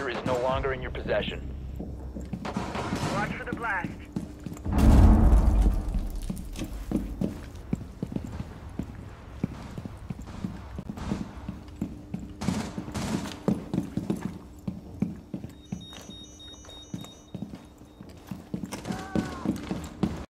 diffuser is no longer in your possession. Watch for the blast.